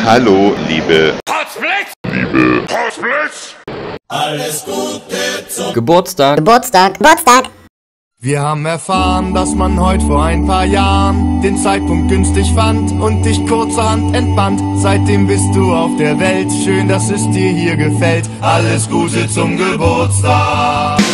Hallo, liebe Potzblitz! Alles Gute zum Geburtstag. Wir haben erfahren, dass man heute vor ein paar Jahren den Zeitpunkt günstig fand und dich kurzerhand entband. Seitdem bist du auf der Welt, schön, dass es dir hier gefällt. Alles Gute zum Geburtstag.